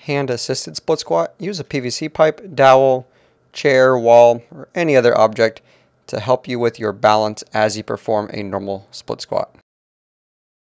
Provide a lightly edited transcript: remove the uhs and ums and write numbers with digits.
hand-assisted split squat, use a PVC pipe, dowel, chair, wall, or any other object to help you with your balance as you perform a normal split squat.